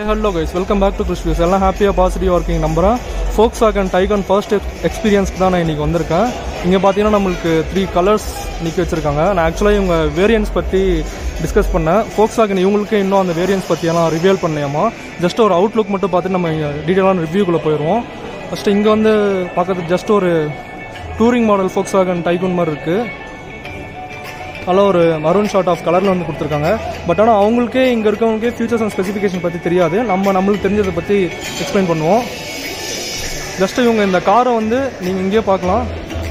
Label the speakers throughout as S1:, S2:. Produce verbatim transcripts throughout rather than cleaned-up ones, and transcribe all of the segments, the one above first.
S1: Hello guys, welcome back to Krish Views. All happy and positive working number. Volkswagen Taigun first experience ku dhaan iniki vandirukken. Inga pathina namakku three colors nikki vechirukanga. Na actually ivanga variants patti discuss panna. Volkswagen ivungalukku innum and variants patti ela reveal panniyama. Just or outlook mattum paathu nama detail on review kulla poiruvom. First inga vandu paakadhu just or touring model Volkswagen Taigun mari irukku. நல்ல ஒரு maroon short of கலரில் வந்து கொடுத்துருக்காங்க. But ஆனால் அவங்களுக்கே இங்கே இருக்கவங்களுக்கே futures and specification பற்றி தெரியாது. நம்ம நம்மளுக்கு தெரிஞ்சதை பற்றி எக்ஸ்பிளைன் பண்ணுவோம். ஜஸ்ட் இவங்க இந்த காரை வந்து நீங்கள் இங்கேயே பார்க்கலாம்.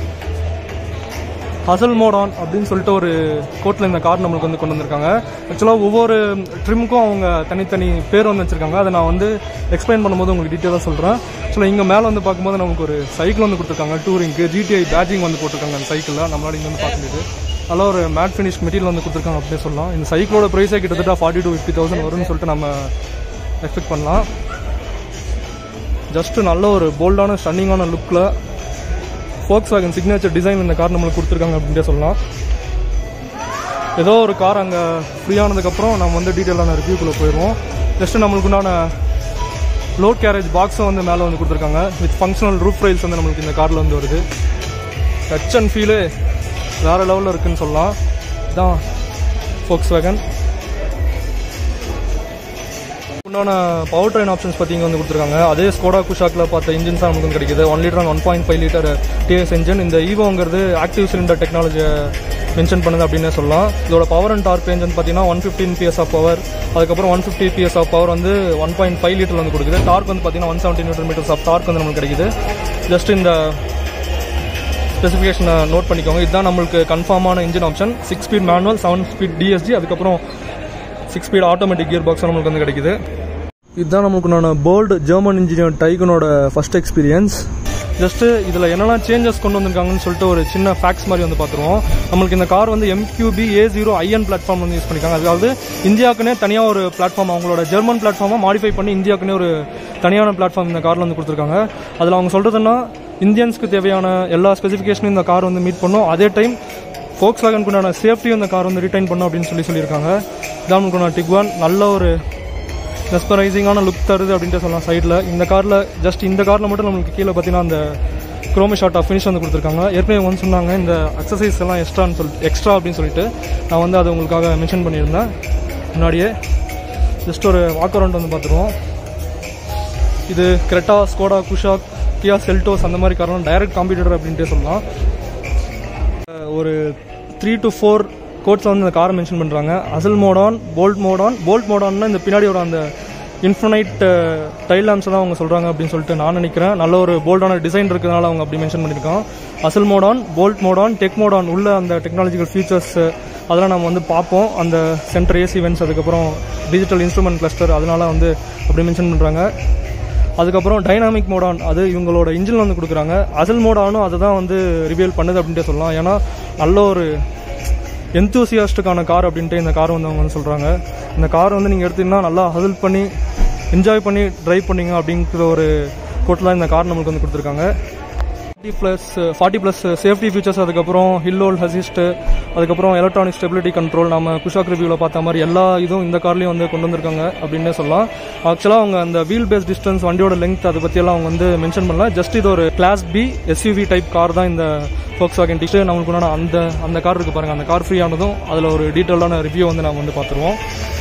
S1: ஹசல் மோட் ஆன் அப்படின்னு சொல்லிட்டு ஒரு கோட்டில் இந்த கார் நம்மளுக்கு வந்து கொண்டு வந்திருக்காங்க. ஆக்சுவலாக ஒவ்வொரு ட்ரிமுக்கும் அவங்க தனித்தனி பேர் வந்து வச்சுருக்காங்க. அதை நான் வந்து எக்ஸ்பிளைன் பண்ணும்போது உங்களுக்கு டீட்டெயிலாக சொல்கிறேன். ஆக்சுவலாக இங்கே மேலே வந்து பார்க்கும்போது நமக்கு ஒரு சைக்கிள் வந்து கொடுத்துருக்காங்க. டூரிங்க்கு ஜிடிஐ பேட்ஜிங் வந்து போட்டிருக்காங்க அந்த சைக்கிளில். நம்மளால இங்கே வந்து பார்க்க முடியுது. நல்லா ஒரு மேட் ஃபினிஷ் மெட்டீரியல் வந்து கொடுத்துருக்காங்க அப்படியே சொல்லலாம். இந்த சைக்கிளோட ப்ரைஸே கிட்டத்தட்ட ஃபார்ட்டி டு ஃபிஃப்டி தௌசண்ட் வரும்னு சொல்லிட்டு நம்ம எக்ஸ்பெக்ட் பண்ணலாம். ஜஸ்ட்டு நல்ல ஒரு போல்டான ஸ்டன்னிங்கான லுக்கில் Volkswagen சிக்னேச்சர் டிசைன் இந்த கார் நம்மளுக்கு கொடுத்துருக்காங்க அப்படின்ட்டே சொல்லலாம். ஏதோ ஒரு கார் அங்கே ஃப்ரீ ஆனதுக்கப்புறம் நம்ம வந்து டீட்டெயிலான ரிவ்யூக்குள்ளே போயிடுவோம். ஜஸ்ட்டு நம்மளுக்கு உண்டான லோட் கேரேஜ் பாக்ஸும் வந்து மேலே வந்து கொடுத்துருக்காங்க. வித் ஃபங்க்ஷனல் ரூஃப் ரைல்ஸ் வந்து நம்மளுக்கு இந்த காரில் வந்து வருது. டச் அண்ட் ஃபீலு வேறு லெவலில் இருக்குதுன்னு சொல்லலாம். இதுதான் Volkswagen. உண்டான பவர் ட்ரெயின் ஆப்ஷன்ஸ் பற்றி இங்கே வந்து கொடுத்துருக்காங்க. அதே ஸ்கோடா குஷாக்கில் பார்த்த இன்ஜின்ஸ் தான் நமக்கு வந்து கிடைக்குது. One litre and one point five litre TS engine. இந்த ஈவோங்கிறது ஆக்டிவ் சிலிண்டர் டெக்னாலஜியை மென்ஷன் பண்ணுது அப்படின்னே சொல்லலாம். இதோட பவர் அண்ட் டார்க் ரேஞ்ச் வந்து பார்த்தீங்கன்னா one fifteen PS of power, அதுக்கப்புறம் one fifty PS of power வந்து ஒன் பாயிண்ட் ஃபைவ் லிட்டர் வந்து கொடுக்குது. டார்க் வந்து பார்த்தீங்கன்னா one seventy newton metres of torque வந்து நமக்கு கிடைக்குது. ஜஸ்ட் இந்த ஸ்பெசிஃபிகேஷனை நோட் பண்ணிக்கோங்க. இதுதான் நம்மளுக்கு கன்ஃபார்மான engine option. Six speed manual, seven speed DSG, அதுக்கப்புறம் six speed automatic gear box நம்மளுக்கு வந்து கிடைக்குது. இதுதான் நம்மளுக்கு நான் போல்டு ஜெர்மன் இன்ஜினியர் டைகனோட ஃபர்ஸ்ட் எக்ஸ்பீரியன்ஸ். ஜஸ்ட்டு இதில் என்னெல்லாம் சேஞ்சஸ் கொண்டு வந்திருக்காங்கன்னு சொல்லிட்டு ஒரு சின்ன ஃபேக்ட்ஸ் மாதிரி வந்து பார்த்துருவோம். நம்மளுக்கு இந்த கார் வந்து MQB A zero IN platform வந்து யூஸ் பண்ணியிருக்காங்க. அதாவது இந்தியாவுக்குனே தனியாக ஒரு பிளாட்ஃபார்ம், அவங்களோட ஜெர்மன் பிளாட்ஃபார்மாக மாடிஃபை பண்ணி இந்தியாவுக்குனே ஒரு தனியான பிளாட்ஃபார்ம் இந்த காரில் வந்து கொடுத்துருக்காங்க. அதில் அவங்க சொல்கிறதுன்னா இந்தியன்ஸ்க்கு தேவையான எல்லா ஸ்பெசிஃபிகேஷனும் இந்த கார் வந்து மீட் பண்ணும். அதே டைம் Volkswagen உண்டான சேஃப்டியும் இந்த கார் வந்து ரிட்டைன் பண்ணும் அப்படின்னு சொல்லி சொல்லியிருக்காங்க. இதான் நமக்கு Tiguan நல்ல ஒரு மெஸ்மரைசிங்கான லுக் தருது அப்படின்ட்டு சொல்லலாம். சைடில் இந்த காரில் ஜஸ்ட் இந்த காரில் மட்டும் நம்மளுக்கு கீழே பார்த்தீங்கன்னா அந்த குரோமி ஷார்ட் ஆஃப் ஃபினிஷ் வந்து கொடுத்துருக்காங்க. ஏற்கனவே வந்து சொன்னாங்க இந்த எக்ஸசைஸ் எல்லாம் எக்ஸ்ட்ரான்னு சொல்லிட்டு எக்ஸ்ட்ரா அப்படின்னு சொல்லிட்டு நான் வந்து அதை உங்களுக்காக மென்ஷன் பண்ணியிருந்தேன் முன்னாடியே. ஜஸ்ட் ஒரு வாக் அரவுண்ட் வந்து பார்த்துருவோம். இது creta, skoda, kushaq, seltos அந்த மாதிரி காரணம் டைரக்ட் காம்படிட்டர் அப்படின்ட்டு சொல்லலாம். ஒரு த்ரீ டு ஃபோர் கோட்ஸில் வந்து இந்த காரை மென்ஷன் பண்ணுறாங்க. அசல் மோடான், போல்ட் மோடான். போல்ட் மோடான்னா இந்த பின்னாடி ஒரு அந்த இன்ஃபினைட் டைல் லேம்ப்ஸ் தான் அவங்க சொல்கிறாங்க அப்படின்னு சொல்லிட்டு நான் நினைக்கிறேன். நல்ல ஒரு போல்டான டிசைன் இருக்கிறதுனால அவங்க அப்படி மென்ஷன் பண்ணியிருக்காங்க. அசல் மோடான், போல்ட் மோடான், டெக் மோடான் உள்ள அந்த டெக்னாலஜிக்கல் ஃபீச்சர்ஸ் அதெல்லாம் நம்ம வந்து பார்ப்போம். அந்த சென்டர் ஏசி வென்ஸ், அதுக்கப்புறம் டிஜிட்டல் இன்ஸ்ட்ருமெண்ட் கிளஸ்டர், அதனால வந்து அப்படி மென்ஷன் பண்ணுறாங்க. அதுக்கப்புறம் டைனாமிக் மோடான் அது இவங்களோட இன்ஜின் வந்து கொடுக்குறாங்க. அசல் மோடானும் அதை தான் வந்து ரிவீல் பண்ணுது அப்படின்ட்டு சொல்லலாம். ஏன்னா நல்ல ஒரு எந்தூசியாஸ்டுக்கான கார் அப்படின்ட்டு இந்த கார் வந்து அவங்க வந்து சொல்கிறாங்க. இந்த கார் வந்து நீங்கள் எடுத்தீங்கன்னா நல்லா ஹசல் பண்ணி என்ஜாய் பண்ணி ட்ரைவ் பண்ணிங்க அப்படிங்கிற ஒரு கோட்டில் இந்த கார் நம்மளுக்கு வந்து கொடுத்துருக்காங்க. Forty plus forty plus safety features, அதுக்கப்புறம் ஹில் ஹோல்ட் அசிஸ்ட்டு, அதுக்கப்புறம் எலக்ட்ரானிக் ஸ்டெபிலிட்டி கண்ட்ரோல், நம்ம குஷாக் ரிவ்யூவில் பார்த்த மாதிரி எல்லா இதுவும் இந்த கார்லேயும் வந்து கொண்டு வந்திருக்காங்க அப்படின்னே சொல்லலாம். ஆக்சுவலாக அவங்க அந்த வீல் பேஸ் டிஸ்டன்ஸ், வண்டியோட லெங்த், அதை பற்றியெல்லாம் அவங்க வந்து மென்ஷன் பண்ணல. ஜஸ்ட் இது ஒரு class B SUV type car தான் இந்த Volkswagen டிஸ்ட். நம்மளுக்கு அந்த அந்த கார் இருக்குது பாருங்கள். அந்த கார் ஃப்ரீ ஆனதும் அதில் ஒரு டீட்டெயிலான ரிவ்யூ வந்து நம்ம வந்து பார்த்துருவோம்.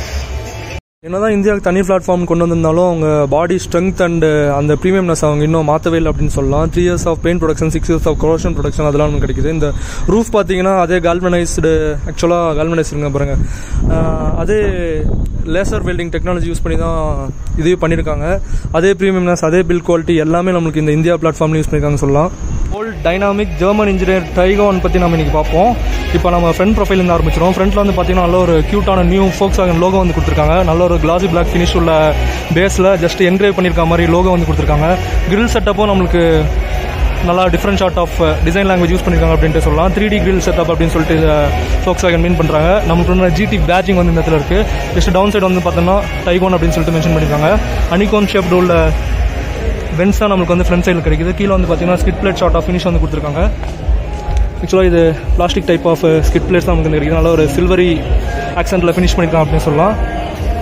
S1: என்னதான் இந்தியாவுக்கு தனி பிளாட்ஃபார்ம் கொண்டு வந்திருந்தாலும் அவங்க பாடி ஸ்ட்ரென்த் அண்ட் அந்த ப்ரீமியம்னஸ் அவங்க இன்னும் மாற்றவே இல்லை அப்படின்னு சொல்லலாம். Three years of paint protection, six years of corrosion protection அதெல்லாம் நமக்கு கிடைக்குது. இந்த ரூஃப் பார்த்தீங்கன்னா அதே கால்வனைஸ்டு, ஆக்சுவலாக கால்வனைஸ் இருங்க பாருங்கள், அதே லேசர் வெல்டிங் டெக்னாலஜி யூஸ் பண்ணி தான் இது பண்ணியிருக்காங்க. அதே ப்ரீமியம்னஸ், அதே பில் குவாலிட்டி எல்லாமே நம்மளுக்கு இந்த இந்தியா பிளாட்ஃபார்ம்ல யூஸ் பண்ணியிருக்காங்க சொல்லலாம். Old dynamic German engineer Taigun பற்றி நம்ம இன்றைக்கி பார்ப்போம். இப்போ நம்ம ஃப்ரண்ட் ப்ரொஃபைலேருந்து ஆரம்பிச்சிடும். ஃப்ரண்ட்டில் வந்து பார்த்தீங்கன்னா நல்ல ஒரு க்யூட்டான நியூ Volkswagen லோகோ வந்து கொடுத்துருக்காங்க. நல்ல ஒரு கிளாசி பிளாக் ஃபினிஷ் உள்ள பேஸில் ஜஸ்ட் என்கிரேவ் பண்ணியிருக்க மாதிரி லோகோ வந்து கொடுத்துருக்காங்க. கிரில் செட்டப்பும் நம்மளுக்கு நல்லா different sort of design language use பண்ணியிருக்காங்க அப்படின்ட்டு சொல்லலாம். த்ரீ டி கிரில் செட்டப் அப்படின்னு சொல்லிட்டு Volkswagen மீன் பண்ணுறாங்க. நமக்கு வந்து ஜிடி பேட்ஜிங் வந்து இந்த இடத்துல இருக்குது. ஜஸ்ட் டவுன் சைடு வந்து பார்த்தோம்னா டைகோன் அப்படின்னு சொல்லிட்டு மென்ஷன் பண்ணியிருக்காங்க. அனிகோன் ஷேப்டு உள்ள வென்ஸ் தான் நம்மளுக்கு வந்து ஃப்ரண்ட் சைடில் கிடைக்குது. கீழே வந்து பார்த்தீங்கன்னா skid plate sort of finish வந்து கொடுத்துருக்காங்க. ஆக்சுவலாக இது plastic type of skid plates தான் நமக்கு கிடைக்குது. நல்ல ஒரு சில்வரி ஆக்சென்ட்டில் ஃபினிஷ் பண்ணியிருக்காங்க அப்படின்னு சொல்லலாம்.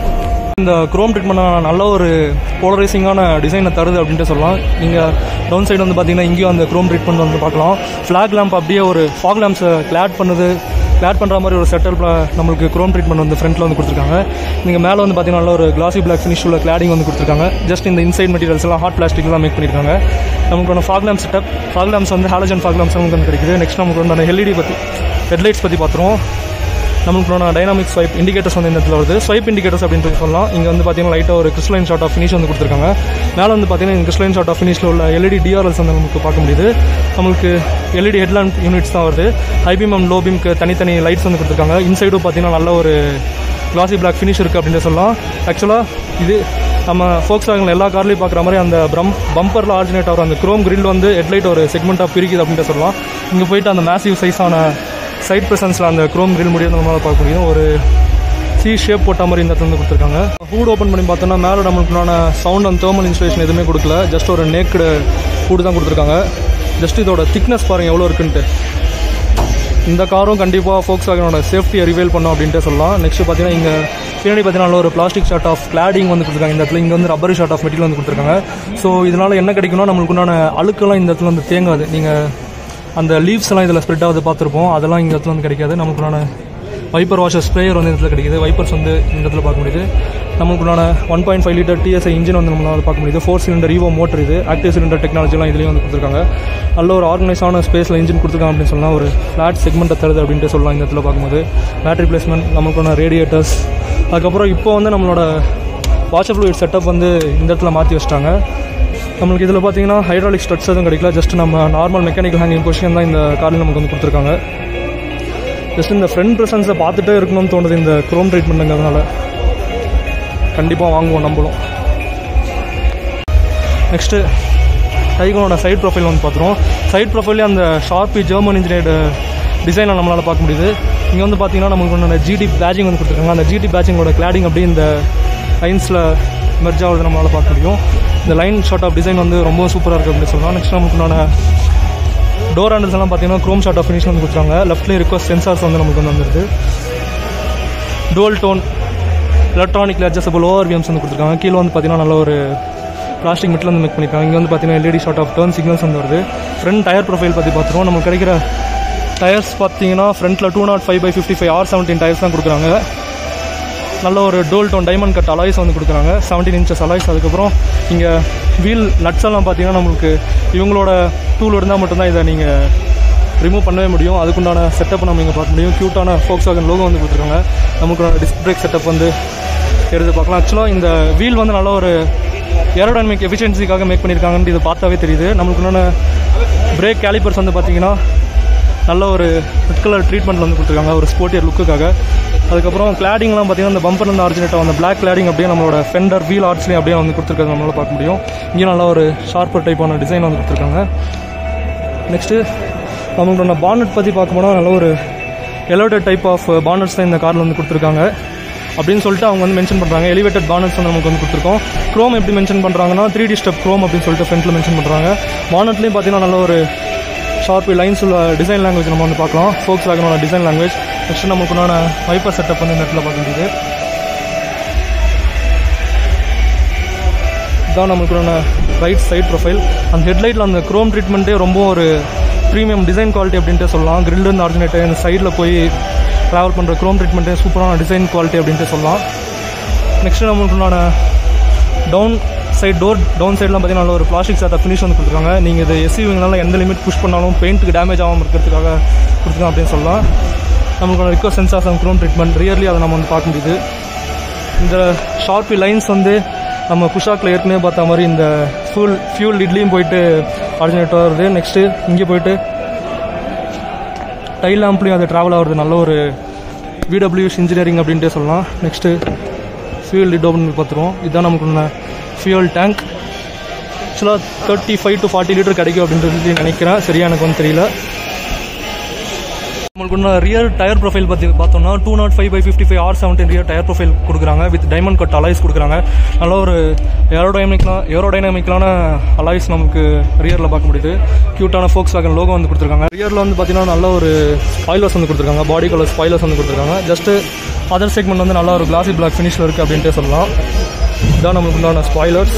S1: இந்த குரோம் ட்ரீட்மெண்ட் நல்ல ஒரு போலரைசிங்கான டிசைனை தருது அப்படின்ட்டு சொல்லலாம். நீங்கள் டவுன் சைடு வந்து பார்த்தீங்கன்னா இங்கேயும் அந்த குரோம் ட்ரீட்மெண்ட் வந்து பார்க்கலாம். ஃப்ளாக் லேம்ப் அப்படியே ஒரு ஃபாக் லேம்ப்ஸை கிளாட் பண்ணுது கிளாட் பண்ணுற மாதிரி ஒரு செட்டல் நம்மளுக்கு குரோம் ட்ரீட்மெண்ட் வந்து ஃப்ரண்ட்டில் வந்து கொடுத்துருக்காங்க. நீங்கள் மேலே வந்து பார்த்தீங்கன்னா நல்ல ஒரு கிளாசி பிளாக் ஃபினிஷ் உள்ள கிளாடிங் வந்து கொடுத்துருக்காங்க. ஜஸ்ட் இந்த இன்சைட் மெட்டீரியல்ஸ் எல்லாம் ஹாட் பிளாஸ்டிக் தான் மேக் பண்ணியிருக்காங்க. நமக்கு ஒன்று fog lamp setup fog lamps வந்து ஹாலஜன் ஃபாக் லேம்ப்ஸ் வந்து கிடைக்குது. நெக்ஸ்ட் நமக்கு வந்து எல்இடி பற்றி ஹெட்லைட்ஸ் பற்றி பார்த்துருவோம். நமக்கு டைனாமிக் ஸ்வைப் இண்டிகேட்டர்ஸ் வந்து இந்த இடத்துல வருது. ஸ்வைப் இண்டிகேட்டர்ஸ் அப்படின்ட்டு சொல்லலாம். இங்கே வந்து பார்த்தீங்கன்னா லைட்டாக ஒரு கிறிஸ்டலைன் ஷார்ட் ஆஃப் ஃபினிஷ் வந்து கொடுத்துருக்காங்க. மேலே வந்து பார்த்தீங்கன்னா இந்த கிறிஸ்டலைன் ஷார்ட் ஆஃப் ஃபினிஷில் உள்ள எல்இடி டிஆர்எல்ஸ் வந்து நமக்கு பார்க்க முடியுது. நமக்கு எல்இடி ஹெட்லாம்ப் யூனிட்ஸ் தான் வருது. ஹை பீம் அண்ட் லோ பீம்க்கு தனித்தனி லைட்ஸ் வந்து கொடுத்துருக்காங்க. இன்சைடும் பார்த்தீங்கன்னா நல்ல ஒரு கிளாசி பிளாக் ஃபினிஷ் இருக்குது அப்படின்னு சொல்லலாம். ஆக்சுவலாக இது நம்ம Volkswagen எல்லா கார்லையும் பார்க்குற மாதிரி அந்த ப்ரம் பம்பரில் ஆர்ஜினேட் ஆகிற அந்த குரோம் கிரில் வந்து ஹெட்லைட் ஒரு செக்மெண்ட்டாக பிரிக்குது அப்படின்ட்டு சொல்லலாம். இங்கே போயிட்டு அந்த மேசிவ் சைஸான சைட் ப்ரெசன்ஸில் அந்த குரோம் கிரில் முடியும் நம்மளால் பார்க்க முடியும். ஒரு சி ஷேப் போட்ட மாதிரி இந்த இடத்துல வந்து கொடுத்துருக்காங்க. ஹூட் ஓப்பன் பண்ணி பார்த்தோன்னா மேலே நம்மளுக்குனான சவுண்ட் அண்ட் தேர்மல் இன்சுலேஷன் எதுவுமே கொடுக்கல. ஜஸ்ட் ஒரு நேக்கடு ஹூட் தான் கொடுத்துருக்காங்க. ஜஸ்ட் இதோட திக்னஸ் பாருங்கள் எவ்வளோ இருக்குன்ட்டு. இந்த காரும் கண்டிப்பாக Volkswagenோட சேஃப்டியை ரிவீல் பண்ணோம் அப்படின்ட்டு சொல்லலாம். நெக்ஸ்ட் பார்த்தீங்கன்னா இங்கே பின்னாடி பார்த்தீங்கன்னா ஒரு பிளாஸ்டிக் ஷார்ட் ஆஃப் கிளாடிங் வந்து கொடுத்துருக்காங்க. இந்த இடத்துல இங்கே வந்து ரப்பர் ஷார்ட் ஆஃப் மெட்டீரியல் வந்து கொடுத்துருக்காங்க. ஸோ இதனால் என்ன கிடைக்கும்னா நம்மளுக்குண்டான அழுக்கெல்லாம் இந்த இடத்துல வந்து தேங்காது. நீங்கள் அந்த லீவ்ஸ் எல்லாம் இதில் ஸ்ப்ரெட் ஆகுது பார்த்துருப்போம். அதெல்லாம் இந்த இடத்துல வந்து கிடைக்காது. நமக்குண்டான வைப்பர் வாஷர் ஸ்ப்ரேயர் வந்து இந்த இடத்துல கிடைக்குது. வைப்பர்ஸ் வந்து இந்த இடத்துல பார்க்க முடியுது. நமக்குண்டான one point five litre TSI engine வந்து நம்மளால் பார்க்க முடியுது. ஃபோர் சிலிண்டர் ஈவோ மோட்டர் இது. ஆக்டிவ் சிலிண்டர் டெக்னாலஜிலாம் இதுலேயும் வந்து கொடுத்துருக்காங்க. நல்ல ஒரு ஆர்கனைஸான ஸ்பேஸில் இன்ஜின் கொடுத்துருக்காங்க அப்படின்னு சொல்லலாம். ஒரு ஃப்ளாட் செக்மெண்ட்டை தருது அப்படின்ட்டு சொல்லலாம். இந்த இடத்துல பார்க்கும்போது பேட்டரி பிளேஸ்மெண்ட் நமக்கான ரேடியேட்டர்ஸ் அதுக்கப்புறம் இப்போ வந்து நம்மளோட வாஷர் ஃப்ளூயிட் செட்டப் வந்து இந்த இடத்துல மாற்றி வச்சிட்டாங்க. நம்மளுக்கு இதில் பார்த்தீங்கன்னா ஹைட்ராலிக் ஸ்ட்ரட்ஸ் எதுவும் கிடைக்கல. ஜஸ்ட் நம்ம நார்மல் மெக்கானிக்கல் ஹேங்கிங் பொசிஷன் தான் இந்த காரில் நமக்கு வந்து கொடுத்துருக்காங்க. ஜஸ்ட் இந்த ஃப்ரண்ட் ப்ரெசன்ஸை பார்த்துட்டே இருக்கணும்னு தோணுது இந்த குரோம் ட்ரீட்மெண்ட்டுங்கிறதுனால. கண்டிப்பாக வாங்குவோம் நம்மளும். நெக்ஸ்ட்டு டைகனோட சைட் ப்ரொஃபைல் வந்து பார்த்துருவோம். சைட் ப்ரொஃபைலே அந்த ஷார்ப்பி ஜெர்மன் இன்ஜினியர்டு டிசைனை நம்மளால் பார்க்க முடியுது. இங்கே வந்து பார்த்தீங்கன்னா நமக்கு ஒன்று ஜிடி பேட்சிங் வந்து கொடுத்துருக்காங்க. அந்த ஜிடி பேட்சிங்கோட கிளாடிங் அப்படியே இந்த லைன்ஸில் மெர்ஜ் ஆகுது நம்மளால் பார்க்க முடியும். இந்த லைன் ஷார்ட் ஆஃப் டிசைன் வந்து ரொம்ப சூப்பராக இருக்குது அப்படின்னு சொல்லலாம். நெக்ஸ்ட் நமக்குண்டான டோர் ஹேண்டில்ஸ் எல்லாம் பார்த்தீங்கன்னா க்ரோம் ஷார்ட் ஆஃப் ஃபினிஷ் வந்து கொடுத்துருக்காங்க. லெஃப்ட்லேயும் ரிக்வஸ்ட் சென்சார்ஸ் வந்து நமக்கு வந்து வந்துருது. Dual tone electronic adjustable ORVMs வந்து கொடுத்துருக்காங்க. கீழே வந்து பார்த்தீங்கன்னா நல்ல ஒரு பிளாஸ்டிக் மெட்டில் வந்து மேக் பண்ணியிருக்காங்க. இங்கே வந்து பார்த்தீங்கன்னா LED sort of turn signals வந்து வருது. ஃப்ரண்ட் டயர் ப்ரொஃபைல் பற்றி பார்த்துருவோம். நமக்கு கிடைக்கிற டயர்ஸ் பார்த்தீங்கன்னா ஃப்ரண்ட்டில் two naught five by fifty five R seventeen tyres தான் கொடுக்குறாங்க. நல்ல ஒரு dual tone diamond cut alloys வந்து கொடுக்குறாங்க. Seventeen inches alloys. அதுக்கப்புறம் இங்கே வீல் நட்ஸ் எல்லாம் பார்த்தீங்கன்னா நம்மளுக்கு இவங்களோட டூல் இருந்தால் மட்டும்தான் இதை நீங்கள் ரிமூவ் பண்ணவே முடியும். அதுக்குண்டான செட்டப் நம்ம இங்கே பார்க்க முடியும். க்யூட்டான Volkswagen லோகோ வந்து கொடுத்துருக்காங்க. நமக்கு டிஸ்க் பிரேக் செட்டப் வந்து எடுத்து பார்க்கலாம். ஆக்சுவலாக இந்த வீல் வந்து நல்ல ஒரு ஏரோடைனமிக் எஃபிஷியன்சிக்காக மேக் பண்ணியிருக்காங்கன்னு இது பார்த்தாவே தெரியுது. நமக்குண்டான பிரேக் கேலிப்பர்ஸ் வந்து பார்த்தீங்கன்னா நல்ல ஒரு ரெட் கலர் ட்ரீட்மெண்ட் வந்து கொடுத்துருக்காங்க ஒரு ஸ்போர்ட்டியர் லுக்குக்காக. அதுக்கப்புறம் கிளாடிங்லாம் பார்த்தீங்கன்னா அந்த பம்பர்லேருந்து ஆர்ஜினேட் ஆகும் அந்த பிளாக் கிளாடிங் அப்படியே நம்மளோட ஃபெண்டர் வீல் ஆர்ட்ஸ்லேயும் அப்படியே வந்து கொடுத்துருக்காங்க நம்மளால் பார்க்க முடியும். இங்கே நல்லா ஒரு ஷார்ப்பர் டைப்பான டிசைன் வந்து கொடுத்துருக்காங்க. நெக்ஸ்ட்டு நம்மளோட பானட் பற்றி பார்க்க போனால் நல்ல ஒரு எலவேட்டட் டைப் ஆஃப் பானட்ஸ் தான் இந்த காரில் வந்து கொடுத்துருக்காங்க அப்படின்னு சொல்லிட்டு அவங்க வந்து மென்ஷன் பண்ணுறாங்க. எலிவேட்டட் பானட்ஸ் வந்து நமக்கு வந்து கொடுத்துருக்கோம். க்ரோம் எப்படி மென்ஷன் பண்ணுறாங்கன்னா த்ரீ டி ஸ்டெப் க்ரோம் அப்படின்னு சொல்லிட்டு ஃப்ரண்ட்டில் மென்ஷன் பண்ணுறாங்க. பானட்லேயும் பார்த்தீங்கன்னா நல்ல ஒரு ஷார்ப்பி லைன்ஸ் உள்ள டிசைன் லாங்குவேஜ் நம்ம வந்து பார்க்கலாம். Volkswagenோட டிசைன் லாங்குவேஜ். நெக்ஸ்ட் நமக்குண்டான வைப்பர் செட்டப் வந்து இந்த இடத்துல பார்க்க முடியுது. இதுதான் நமக்குண்டான ரைட் சைட் ப்ரொஃபைல். அந்த ஹெட்லைட்டில் அந்த க்ரோம் ட்ரீட்மெண்ட்டே ரொம்ப ஒரு ப்ரீமியம் டிசைன் குவாலிட்டி அப்படின்ட்டு சொல்லலாம். கிரில்லேருந்து ஆர்ஜினேட்டு இந்த சைடில் போய் ட்ராவல் பண்ணுற க்ரோம் ட்ரீட்மெண்ட்டே சூப்பரான டிசைன் குவாலிட்டி அப்படின்ட்டு சொல்லலாம். நெக்ஸ்ட்டு நமக்குண்டான டவுன் சைட் டோர் டவுன் சைட்லாம் பார்த்தீங்கன்னா நல்ல ஒரு பிளாஸ்டிக் சார்ட் ஃபினிஷ் வந்து கொடுத்துருக்காங்க. நீங்கள் இது எஸ்யூவிங்கனால எந்த லிமிட் புஷ் பண்ணாலும் பெயிண்ட்டுக்கு டேமேஜ் ஆகாமல் இருக்கிறதுக்காக கொடுத்துருக்காங்க அப்படின்னு சொல்லலாம். நமக்கான request sensors and chrome treatment really அதை நம்ம வந்து பார்க்க முடியுது. இந்த ஷார்ப்பி லைன்ஸ் வந்து நம்ம குஷாக்கில் ஏற்கனவே பார்த்த மாதிரி இந்த ஃபியூல் ஃபியூல் லிட்லேயும் போயிட்டு ஆர்ஜினேட் வருது. நெக்ஸ்ட்டு இங்கே போயிட்டு டைல் லேம்ப்லேயும் அது ட்ராவல் ஆகுறது. நல்ல ஒரு விடபிள்யூஎஸ் இன்ஜினியரிங் அப்படின்ட்டு சொல்லலாம். நெக்ஸ்ட்டு ஃபியூல் லிட் ஓப்பன் பார்த்துருவோம். இதுதான் நமக்கு ஃபியூல் டேங்க். ஆக்சுவலாக thirty five to forty litre கிடைக்கும் அப்படின்றது நினைக்கிறேன். சரியா எனக்கு வந்து தெரியல. நம்மளுக்கு ரியர் டயர் ப்ரொஃபைல் பற்றி பார்த்தோம்னா two naught five by fifty five R seventeen rear tyre profile கொடுக்குறாங்க வித் டைமண்ட் கட் அலாய்ஸ் கொடுக்குறாங்க. நல்ல ஒரு ஏரோடைனமிக்லாம் ஏரோடைனமிக்கலான அலாய்ஸ் நமக்கு ரியரில் பார்க்க முடியுது. க்யூட்டான Volkswagen லோகோ வந்து கொடுத்துருக்காங்க. ரியரில் வந்து பார்த்தீங்கன்னா நல்ல ஒரு ஸ்பாய்லர்ஸ் வந்து கொடுத்துருக்காங்க. பாடி கலர் ஸ்பாய்லர்ஸ் வந்து கொடுத்துருக்காங்க. ஜஸ்ட்டு அதர் செக்மெண்ட் வந்து நல்ல ஒரு கிளாசி பிளாக் ஃபினிஷில் இருக்குது அப்படின்ட்டு சொல்லலாம். இதுதான் நம்மளுக்கு உண்டான ஸ்பாய்லர்ஸ்.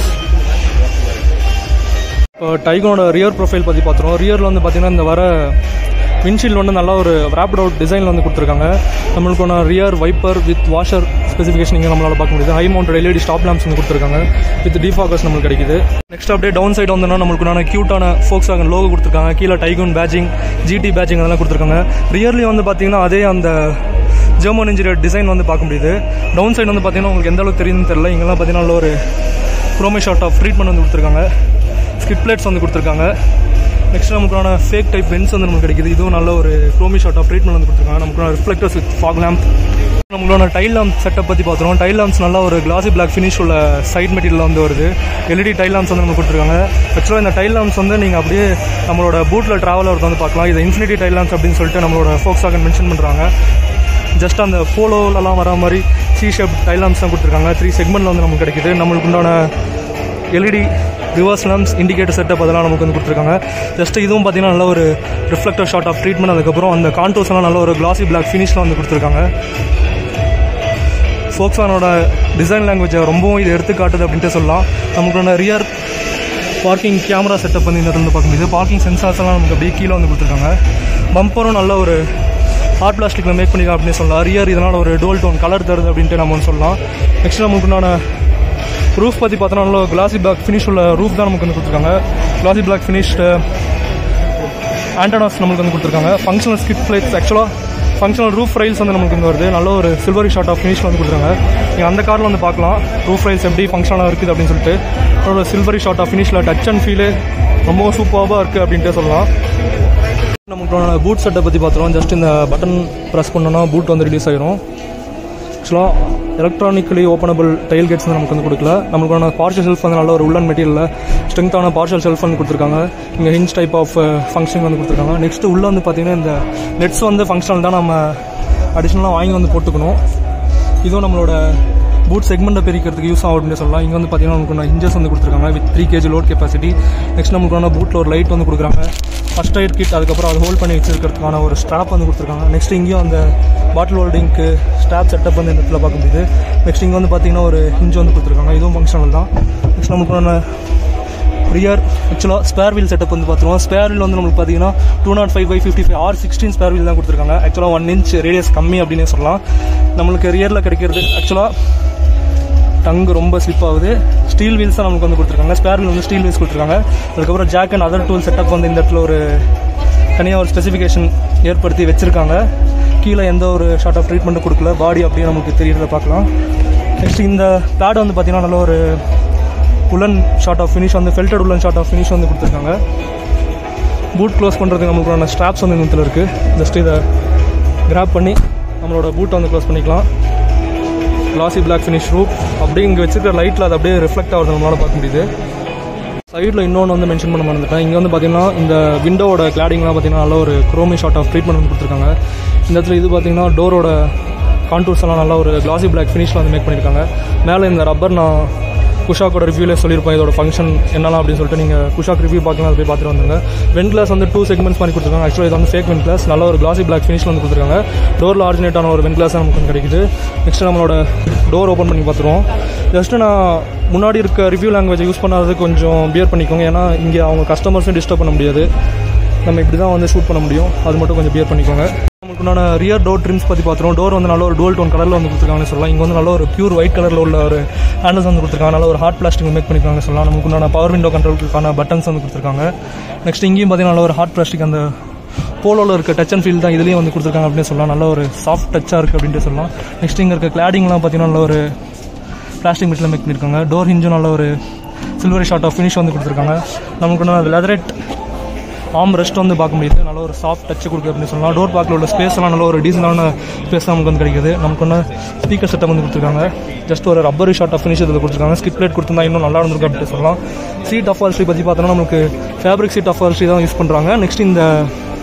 S1: இப்போ டைகனோட ரியர் ப்ரொஃபைல் பற்றி பார்த்துருவோம். ரியரில் வந்து பார்த்தீங்கன்னா இந்த வர விண்ட்ஷீல்டு வந்து நல்லா ஒரு ராப்ட் அவுட் டிசைனில் வந்து கொடுத்துருக்காங்க. நம்மளுக்கு ஒன்று rear wiper with washer specification இங்கே நம்மளால் பார்க்க முடியுது. High mounted LED stop lamps வந்து கொடுத்துருக்காங்க. வித் டிஃபாகர்ஸ் நம்மளுக்கு கிடைக்குது. நெக்ஸ்ட் அப்படியே டவுன் சைடு வந்தோம்னா நம்மளுக்கு க்யூட்டான Volkswagen லோகோ கொடுத்துருக்காங்க. கீழே டைகூன் பேஜிங், ஜிடி பேஜிங் அதெல்லாம் கொடுத்துருக்காங்க. ரியர்லி வந்து பார்த்தீங்கன்னா அதே அந்த ஜெர்மன் இன்ஜினியர் டிசைன் வந்து பார்க்க முடியுது. டவுன் சைடு வந்து பார்த்தீங்கன்னா உங்களுக்கு எந்த அளவுக்கு தெரியுதுன்னு தெரியல. இங்கெல்லாம் பார்த்தீங்கன்னா நல்ல ஒரு குரோமி ஷார்ட் ஆஃப் ட்ரீட்மெண்ட் வந்து கொடுத்துருக்காங்க. ஸ்கிட் பிளேட்ஸ் வந்து கொடுத்துருக்காங்க. நெக்ஸ்ட் நமக்கான ஃபேக் டைப் பென்ஸ் வந்து நமக்கு கிடைக்குது. இதுவும் நல்ல ஒரு குரோமி ஷார்ட் ஆஃப் ட்ரீட்மெண்ட் வந்து கொடுத்துருக்காங்க. நமக்கான ரிஃப்ளெக்டர்ஸ் வித் ஃபாக் லேம்ப். நம்மளோட டைல் லேம்ப் செட்டப் பற்றி பார்த்துருவோம். டைல் லேம்ப்ஸ் நல்லா ஒரு கிளாசி பிளாக் ஃபினிஷ் உள்ள சைட் மெட்டீரியல் வந்து வருது. எல்இடி டைல் லேம்ப்ஸ் வந்து நமக்கு கொடுத்துருக்காங்க. ஆக்சுவலாக இந்த டைல் லேம்ப்ஸ் வந்து நீங்கள் அப்படியே நம்மளோட பூட்டில் ட்ராவலர் வந்து பார்க்கலாம். இது இன்ஃபினிட்டி டைல் லேம்ப்ஸ் அப்படின்னு சொல்லிட்டு நம்மளோட Volkswagen மென்ஷன் பண்ணுறாங்க. ஜஸ்ட் அந்த போலோலலாம் வர மாதிரி சி ஷேப் டைல் லேம்ப்ஸ் தான் கொடுத்துருக்காங்க. த்ரீ செக்மெண்ட்டில் வந்து நமக்கு கிடைக்குது. நம்மளுக்கு உண்டான LED reverse lamps, indicator setup அதெல்லாம் நமக்கு வந்து கொடுத்துருக்காங்க. ஜஸ்ட் இதுவும் பார்த்தீங்கன்னா நல்ல ஒரு ரிஃப்ளெக்டர் ஷார்ட் ஆஃப் ட்ரீட்மெண்ட். அதுக்கப்புறம் அந்த கான்டோர்ஸ் எல்லாம் நல்ல ஒரு கிளாசி பிளாக் ஃபினிஷில் வந்து கொடுத்துருக்காங்க. Volkswagenோட டிசைன் லாங்குவேஜை ரொம்பவும் இது எடுத்து காட்டுது அப்படின்ட்டு சொல்லலாம். நமக்கு ரியர் பார்க்கிங் கேமரா செட்டப் வந்து இந்த இடத்துல பார்க்க முடியுது. பார்க்கிங் சென்சார்ஸ் எல்லாம் நமக்கு அப்படியே கீழே வந்து கொடுத்துருக்காங்க. பம்பரும் நல்ல ஒரு ஹார்ட் பிளாஸ்டிக்கில் மேக் பண்ணிக்கலாம் அப்படின்னு சொல்லலாம். ரியர் இதனால் ஒரு டோல் டோன் கலர் தருது அப்படின்ட்டு நம்ம வந்து சொல்லலாம். நெக்ஸ்ட் நமக்கு உண்டான ரூஃப் பற்றி பார்த்தோன்னா நல்ல கிளாசி பிளாக் ஃபினிஷ் உள்ள ரூஃப் தான் நமக்கு வந்து கொடுத்துருக்காங்க. கிளாசி பிளாக் ஃபினிஷ்டு ஆண்டனாஸ் நம்மளுக்கு வந்து கொடுத்துருக்காங்க. ஃபங்க்ஷனல் ஸ்கிட் பிளேட்ஸ், ஆக்சுவலாக ஃபங்க்ஷனல் ரூஃப் ரைல்ஸ் வந்து நமக்கு வந்து வருது. நல்ல ஒரு சில்வரி ஷார்ட் ஆஃப் ஃபினிஷ் வந்து கொடுத்துருக்காங்க. நீங்கள் அந்த காரில் வந்து பார்க்கலாம் ரூஃப் ரைல்ஸ் எப்படி ஃபங்க்ஷனாக இருக்குது அப்படின்னு சொல்லிட்டு. ஒரு சில்வரி ஷார்ட் ஆஃப் ஃபினிஷில் டச் அண்ட் ஃபீலு ரொம்பவும் சூப்பராக இருக்குது அப்படின்ட்டு சொல்லலாம். நமக்கு பூட் செட்டை பற்றி பார்த்துருவோம். ஜஸ்ட் இந்த பட்டன் ப்ரெஸ் பண்ணோன்னா பூட் வந்து ரிலீஸ் ஆகிரும். ஆக்சுவலாக எலக்ட்ரானிக்கலி ஓப்பனபிள் டெயில் கேட்ஸ் வந்து நமக்கு வந்து கொடுக்கல. நமக்கான பார்ஷல் ஷெல்ஃப் வந்து நல்ல ஒரு உள்ளன் மெட்டீரியலில் ஸ்ட்ரென்த்தான பார்ஷல் ஷெல்ஃப் வந்து கொடுத்துருக்காங்க. இங்கே ஹிஞ்ச் டைப் ஆஃப் ஃபங்க்ஷன் வந்து கொடுத்துருக்காங்க. நெக்ஸ்ட்டு உள்ளே வந்து பார்த்தீங்கன்னா இந்த நெட்ஸ் வந்து ஃபங்க்ஷனல் தான், நம்ம அடிஷ்னலாக வாங்கி வந்து போட்டுக்கணும். இதுவும் நம்மளோட பூட் செக்மெண்ட்டை பிரிக்கிறதுக்கு யூஸ் ஆகும் அப்படின்னு சொல்லலாம். இங்கே வந்து பார்த்தீங்கன்னா நமக்கு ஹிஞ்சஸ் வந்து கொடுத்துருக்காங்க with three KG load capacity. Next நமக்கு பூட்டில் ஒரு லைட் வந்து கொடுக்குறாங்க. ஃபஸ்ட் எய்ட் கிட், அதுக்கப்புறம் அதை ஹோல்ட் பண்ணி வச்சிருக்கிறதுக்கான ஒரு ஸ்ட்ராப் வந்து கொடுத்துருக்காங்க. நெக்ஸ்ட் இங்கேயும் அந்த பாட்டில் ஹோல்டிங்க்கு ஸ்ட்ராப் செட்டப் வந்து இந்த இடத்துல பார்க்க முடியுது. நெக்ஸ்ட் இங்கே வந்து பார்த்தீங்கன்னா ஒரு ஹிஞ்ச் வந்து கொடுத்துருக்காங்க. இதுவும் ஃபங்க்ஷனல் தான். நெக்ஸ்ட் நமக்கு ரியர் ஆக்சுவலாக ஸ்பேர் வீல் செட்டப் வந்து பார்த்துருவோம். ஸ்பேர் வீல் வந்து நம்மளுக்கு பார்த்தீங்கன்னா two naught five by fifty five R sixteen spare wheel தான் கொடுத்துருக்காங்க. ஆக்சுவலாக ஒன் இன்ச் ரேடியஸ் கம்மி அப்படின்னே சொல்லலாம். நம்மளுக்கு ரியரில் கிடைக்கிறது ஆக்சுவலாக டங்கு ரொம்ப ஸ்லிப் ஆகுது. ஸ்டீல் வீல்ஸ் தான் நமக்கு வந்து கொடுத்துருக்காங்க. ஸ்பேர் வீல் வந்து ஸ்டீல் வீல்ஸ் கொடுத்துருக்காங்க. அதுக்கப்புறம் jack and other tool setup வந்து இந்த இடத்துல ஒரு தனியாக ஒரு ஸ்பெசிஃபிகேஷன் ஏற்படுத்தி வச்சுருக்காங்க. கீழே எந்த ஒரு ஷார்ட் ஆஃப் ட்ரீட்மெண்ட்டும் கொடுக்கல. பாடி அப்படியே நமக்கு தெரியறத பார்க்கலாம். நெக்ஸ்ட் இந்த பேட் வந்து பார்த்தீங்கன்னா நல்ல ஒரு உலன் ஷார்ட் ஆஃப் ஃபினிஷ் வந்து felted woollen sort of finish வந்து கொடுத்துருக்காங்க. பூட் க்ளோஸ் பண்ணுறதுக்கு நமக்கான ஸ்ட்ராப்ஸ் வந்து இந்த இடத்துல இருக்குது. ஜஸ்ட் இதை கிராப் பண்ணி நம்மளோட பூட்டை வந்து க்ளோஸ் பண்ணிக்கலாம். கிளாசி பிளாக் ஃபினிஷ் ரூப் அப்படியே இங்கே வச்சுருக்கிற லைட்டில் அது அப்படியே ரிஃப்ளெக்ட் ஆகுது நம்மளால் பார்க்க முடியுது. சைடில் இன்னொன்று வந்து மென்ஷன் பண்ண மறந்துட்டேன். இங்கே வந்து பார்த்தீங்கன்னா இந்த விண்டோவோட கிளாடிங்லாம் பார்த்தீங்கன்னா நல்ல ஒரு குரோமி ஷார்ட் ஆஃப் ட்ரீட்மெண்ட் வந்து கொடுத்துருக்காங்க. இந்த இடத்துல இது பார்த்தீங்கன்னா டோரோட கான்டூர்ஸ் எல்லாம் நல்லா ஒரு கிளாசி பிளாக் ஃபினிஷில் வந்து மேக் பண்ணியிருக்காங்க. மேலே இந்த ரப்பர் நான் குஷாக்கோட ரிவ்யூவில் சொல்லியிருப்பேன் இதோட ஃபங்க்ஷன் என்னலாம் அப்படின்னு சொல்லிட்டு. நீங்கள் குஷாக் ரிவ்யூ பார்க்கலாம், அதை போய் பார்த்துட்டு வந்துங்க. வென் கிளாஸ் வந்து டூ செக்மெண்ட்ஸ் மாதிரி கொடுத்துருக்காங்க. ஆக்சுவலாக இது வந்து ஃபேக் வென் கிளாஸ், நல்ல ஒரு கிளாசி பிளாக் ஃபினிஷில் வந்து கொடுத்துருக்காங்க. டோரில் ஆர்ஜினேட்டான ஒரு வென் கிளாஸ் நமக்கு கிடைக்குது. நெக்ஸ்ட் நம்மளோட டோர் ஓப்பன் பண்ணி பார்த்துருவோம். ஜஸ்ட்டு நான் முன்னாடி இருக்க ரிவ்யூ லாங்குவேஜ் யூஸ் பண்ணாதது கொஞ்சம் பியர் பண்ணிக்கோங்க. ஏன்னா இங்கே அவங்க கஸ்டமர்ஸும் டிஸ்டர்ப் பண்ண முடியாது. நம்ம இப்படி தான் வந்து ஷூட் பண்ண முடியும். அது மட்டும் கொஞ்சம் பியர் பண்ணிக்கோங்க. நமக்குண்டான ரியர் டோர் ட்ரிம்ஸ் பற்றி பார்த்துருவோம். டோர் வந்து நல்ல ஒரு டோல் டோன் கலரில் வந்து கொடுத்துருக்காங்கன்னு சொல்லலாம். இங்கே வந்து நல்ல ஒரு பியூர் ஒயிட் கலரில் உள்ள ஒரு ஹேண்டில்ஸ் வந்து கொடுத்துருக்காங்க. நல்ல ஒரு ஹார்ட் பிளாஸ்டிக் மேக் பண்ணியிருக்காங்க சொல்லலாம். நமக்குண்டான பவர் விண்டோ கண்ட்ரோலுக்கான பட்டன்ஸ் வந்து கொடுத்துருக்காங்க. நெக்ஸ்ட் இங்கேயும் பார்த்தீங்கன்னா நல்ல ஒரு ஹார்ட் பிளாஸ்டிக் அந்த போலோவில் இருக்க டச் அண்ட் ஃபீல் தான் இதுலேயும் வந்து கொடுத்துருக்காங்க அப்படின்னு சொல்லலாம். நல்ல ஒரு சாஃப்ட் டச்சாக இருக்குது அப்படின்ட்டு சொல்லலாம். நெக்ஸ்ட் இங்கே இருக்க கிளாடிங்லாம் பார்த்தீங்கன்னா நல்ல ஒரு பிளாஸ்டிக் மெட்டில் மேக் பண்ணியிருக்காங்க. டோர் ஹிஞ்சும் நல்ல ஒரு சில்வரி ஷார்ட் ஆஃப் ஃபினிஷ் வந்து கொடுத்துருக்காங்க. நமக்கு லெதரெட் ஆம் ரெஸ்ட் வந்து பார்க்க முடியுது. நல்ல ஒரு சாஃப்ட் டச் கொடுக்குது அப்படின்னு சொல்லலாம். டோர் பார்க்கில் உள்ள ஸ்பேஸ் எல்லாம் நல்ல ஒரு டீசெண்டான ஸ்பேஸ் நமக்கு வந்து கிடைக்குது. நமக்கு ஒன்று ஸ்பீக்கர் செட்டப் வந்து கொடுத்துருக்காங்க. ஜஸ்ட் ஒரு ரப்பரி ஷார்ட் ஆஃப் ஃபினிஷ் இதில் கொடுத்துருக்காங்க. ஸ்கிட் பிளேட் கொடுத்துருந்தா இன்னும் நல்லா இருந்திருக்கு அப்படின்னு சொல்லலாம். சீட் அஃபால்ஸ்ட்ரி பற்றி பார்த்தோன்னா நமக்கு ஃபேப்ரிக் சீட் அஃபால்ஸ்ட்ரி தான் யூஸ் பண்ணுறாங்க. நெக்ஸ்ட் இந்த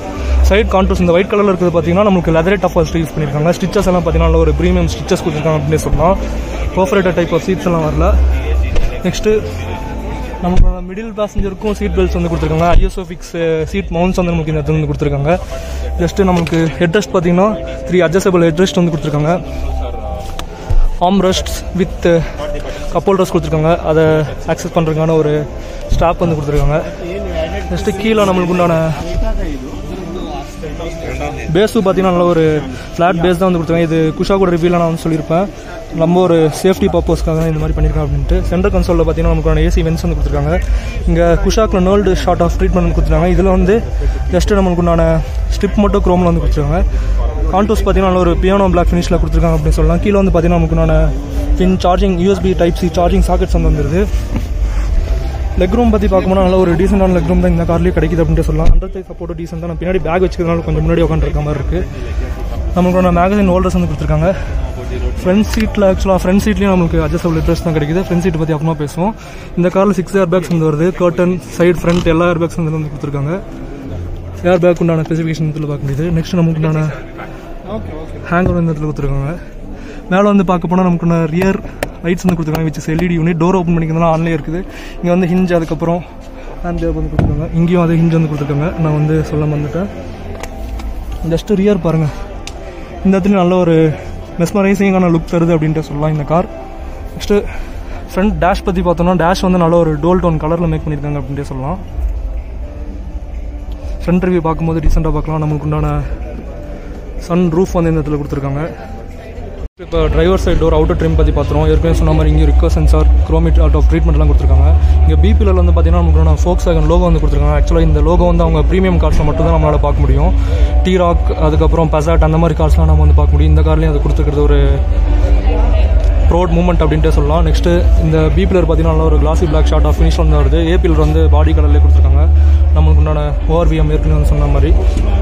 S1: சைட் கான்டூர்ஸ் இந்த ஒயிட் கலரில் இருக்கிறது பார்த்தீங்கன்னா நமக்கு லெதரேட் டஃப் ஃபர்ஸ்ட் யூஸ் பண்ணியிருக்காங்க. ஸ்டிச்சஸ் எல்லாம் பார்த்தீங்கன்னா ஒரு ப்ரீமியம் ஸ்டிச்சஸ் கொடுத்துருக்காங்க அப்படின்னு சொல்லலாம். பர்ஃபரேட்டட் டைப் ஆஃப் சீட்ஸ் எல்லாம் வரல. நெக்ஸ்ட்டு நமக்கு மிடில் பேசஞ்சருக்கும் சீட் பெல்ட்ஸ் வந்து கொடுத்துருக்காங்க. ஐஎஸ்ஓ ஃபிக்ஸ் சீட் மவுண்ட்ஸ் வந்து நமக்கு இந்த இடத்துல வந்து கொடுத்துருக்காங்க. ஜஸ்ட்டு நமக்கு ஹெட்ரெஸ்ட் பார்த்தீங்கன்னா த்ரீ அட்ஜஸ்டபிள் ஹெட்ரெஸ்ட் வந்து கொடுத்துருக்காங்க. Arm rests with cup holders கொடுத்துருக்காங்க. அதை ஆக்சஸ் பண்ணுறதுக்கான ஒரு ஸ்டாப் வந்து கொடுத்துருக்காங்க. நெக்ஸ்ட்டு கீழே நம்மளுக்கு உண்டான பேஸு பார்த்தீங்கன்னா நல்ல ஒரு ஃப்ளாட் பேஸ் தான் வந்து கொடுத்துருக்காங்க. இது குஷாக்கோட ரிவ்யூவில் நான் வந்து சொல்லியிருப்பேன். நம்ம ஒரு சேஃப்டி பர்பஸ்க்காக தான் இந்த மாதிரி பண்ணியிருக்கேன் அப்படின்ட்டு. சென்டர் கன்சோலில் பார்த்தீங்கன்னா நமக்கான ஏசி வென்ஸ் வந்து கொடுத்துருக்காங்க. இங்கே குஷாக்கில் நேர்ல்டு ஷார்ட் ஆஃப் ட்ரீட்மெண்ட் கொடுத்துருக்காங்க. இதில் வந்து ஜஸ்ட்டு நம்மளுக்கு உண்டான ஸ்ட்ரிப் மட்டும் க்ரோமில் வந்து கொடுத்துருக்காங்க. கான்டூர்ஸ் பார்த்தீங்கன்னா நல்ல ஒரு பியானோ பிளாக் ஃபினிஷில் கொடுத்துருக்காங்க அப்படின்னு சொல்லலாம். கீழே வந்து பார்த்தீங்கன்னா நமக்குண்டான pin charging USB type C charging sockets வந்து வந்துருது. லெக் ரூம் பற்றி பார்க்கும்போது நல்ல ஒரு டீசெண்டான லெக் ரூம் தான் இந்த கார்லேயே கிடைக்குது அப்படின்ட்டு சொல்லலாம். அண்டர் சைட் சப்போர்ட் டீசெண்டாக நான் பின்னாடி பேக் வச்சுக்கிறதுனால கொஞ்சம் முன்னாடி உட்காந்துருக்க மாதிரி இருக்குது. நம்மளோட மேகசின் ஹோல்டர்ஸ் வந்து கொடுத்துருக்காங்க. ஃப்ரண்ட் சீட்டில் ஆக்சுவலாக ஃப்ரண்ட் சீட்லேயும் நமக்கு அட்ஜஸ்டபிள் ட்ரெஸ் தான் கிடைக்குது. ஃப்ரண்ட் சீட் பற்றி அப்புறமா பேசுவோம். இந்த காரில் சிக்ஸ் ஏர் பேக்ஸ் வந்து வருது. கர்டன் சைட் ஃப்ரண்ட் எல்லா ஏர் பேக்ஸ் வந்து வந்து கொடுத்துருக்காங்க. ஏர் பேக் உண்டான ஸ்பெசிஃபிகேஷன் இதில் பார்க்க முடியுது. நெக்ஸ்ட் நமக்கு உண்டான ஹேங்கர் வந்து இடத்துல கொடுத்துருக்காங்க. மேலே வந்து பார்க்க போனால் நமக்கு ரியர் லைட்ஸ் வந்து கொடுத்துருக்காங்க. Which is LED unit. Door open பண்ணிக்கிறதுனால ஆன்லேயே இருக்குது. இங்கே வந்து ஹிஞ்ச் அதுக்கப்புறம் ஹேண்ட் பேக் வந்து கொடுத்துருக்காங்க. இங்கேயும் அதே ஹிஞ்ச் வந்து கொடுத்துருக்காங்க. நான் வந்து சொல்ல வந்துட்டேன். ஜஸ்ட்டு ரியர் பாருங்கள். இந்த இடத்துல நல்ல ஒரு மெஸ்மரைசிங்கான லுக் தருது அப்படின்ட்டு சொல்லலாம் இந்த கார். நெக்ஸ்ட்டு ஃப்ரண்ட் டேஷ் பற்றி பார்த்தோம்னா டேஷ் வந்து நல்ல ஒரு டோல் டோன் கலரில் மேக் பண்ணியிருக்காங்க அப்படின்ட்டு சொல்லலாம். ஃப்ரண்ட் ரிவ்யூ பார்க்கும்போது டீசெண்டாக பார்க்கலாம். நமக்கு உண்டான சன் ரூஃப் வந்து இந்த இடத்துல கொடுத்துருக்காங்க. இப்போ driver side door outer trim பற்றி பார்த்துருவோம். ஏற்கனவே சொன்ன மாதிரி இங்கே ரிக்கோ சென்சார் குரோமிட் அவுட் ஆஃப் ட்ரீட்மெண்ட்லாம் கொடுத்துருக்காங்க. இங்கே பிபியில் வந்து பார்த்தீங்கன்னா நமக்கு Volkswagen லோகோ வந்து கொடுத்துருக்காங்க. ஆக்சுவலாக இந்த லோகோ வந்து அவங்க ப்ரீமியம் கார்ஸில் மட்டும் தான் நம்மளால் பார்க்க முடியும். டீராக் அதுக்கப்புறம் பசாட் அந்த மாதிரி கார்ஸ்லாம் நம்ம வந்து பார்க்க முடியும். இந்த கார்லேயும் அது கொடுத்துருக்கிறது ஒரு ப்ரௌட் மூமெண்ட் அப்படின்ட்டு சொல்லலாம். நெக்ஸ்ட்டு இந்த பி பில்லர் பார்த்தீங்கன்னா நல்லா ஒரு classy black sort of finish வந்து வருது. ஏ பில்லர் வந்து பாடி கலர்லேயே கொடுத்துருக்காங்க. நமக்கு உண்டான ஓஆர்விஎம் ஏற்கனவே சொன்ன மாதிரி.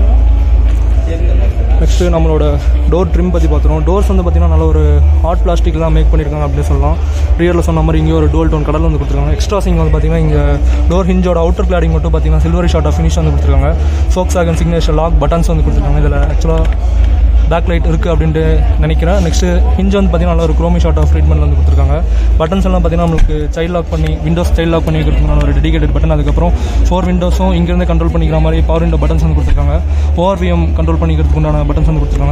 S1: நெக்ஸ்ட்டு நம்மளோட டோர் ட்ரிம் பற்றி பார்த்துருவோம். டோர்ஸ் வந்து பார்த்திங்கன்னா நல்ல ஒரு ஹாட் பிளாஸ்டிக் தான் மேக் பண்ணியிருக்காங்க அப்படின்னு சொல்லலாம். ரியரில் சொன்ன மாதிரி இங்கே ஒரு டோல் டோன் கடல் வந்து கொடுத்துருக்காங்க. எக்ஸ்ட்ரா சிங் வந்து பார்த்திங்கன்னா இங்கே டோர் ஹிஞ்சோட அவுட்டர் கிளாடிங் மட்டும் பார்த்திங்கன்னா சில்வரி ஷார்ட் ஆஃப் ஃபினிஷ் வந்து கொடுத்துருக்காங்க. Volkswagen சிக்னேச்சர் லாக் பட்டன்ஸ் வந்து கொடுத்துருக்காங்க. இதில் ஆக்சுவலாக பேக் லைட் இருக்குது அப்படின்ட்டு நினைக்கிறேன். நெக்ஸ்ட்டு ஹிஞ்ச் வந்து பார்த்திங்கன்னா நல்ல ஒரு குரோமி ஷார்ட் ஆஃப் ட்ரீட்மெண்ட் வந்து கொடுத்துருக்காங்க. பட்டன்ஸ் எல்லாம் பார்த்திங்கன்னா நம்மளுக்கு சைல்ட் லாக் பண்ணி விண்டோஸ் சைல்ட் லாக் பண்ணி கொடுத்துருக்காங்க ஒரு டெடிகேட்டட் பட்டன். அதுக்கப்புறம் ஃபோர் விண்டோஸும் இங்கேருந்து கண்ட்ரோல் பண்ணிக்கிற மாதிரி பவர் விண்டோ பட்டன்ஸ் வந்து கொடுத்துருக்காங்க. ஓஆர்விஎம் கண்ட்ரோல் பண்ணிக்கிறதுக்கு உண்டான பட்டன்ஸ் வந்து கொடுத்துருக்காங்க.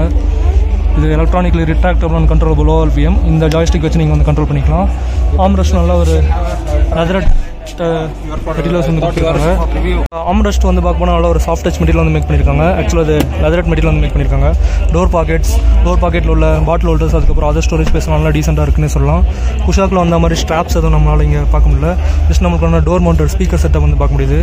S1: இது electronically retractable and controllable ORVM. இந்த ஜாய்ஸ்டிக் வச்சு நீங்கள் வந்து கண்ட்ரோல் பண்ணிக்கலாம். ஆம்ரெஸ்ட் நல்ல ஒரு லெதர் மெட்டீரியல்ஸ் வந்து கொடுத்துருக்காங்க. ஆம்ரெஸ்ட் வந்து பார்க்க போனால் நல்ல ஒரு சாஃப்ட் டச் மெட்டீரியல் வந்து மேக் பண்ணியிருக்காங்க. ஆக்சுவலாக அது லெதரட் மெட்டீரியல் வந்து மேக் பண்ணியிருக்காங்க. டோர் பாக்கெட்ஸ் டோர் பாக்கெட்டில் உள்ள பாட்டில் ஹோல்டர்ஸ் அதுக்கப்புறம் அதர் ஸ்டோரேஜ் ஸ்பேஸ் நல்லா டீசெண்டாக இருக்குன்னு சொல்லலாம். குஷாக்கில் வந்த மாதிரி ஸ்ட்ராப்ஸ் எதுவும் நம்மளால் இங்கே பார்க்க முடியல. ஜஸ்ட் நமக்கு டோர் மவுண்டட் ஸ்பீக்கர் செட்டை வந்து பார்க்க முடியுது.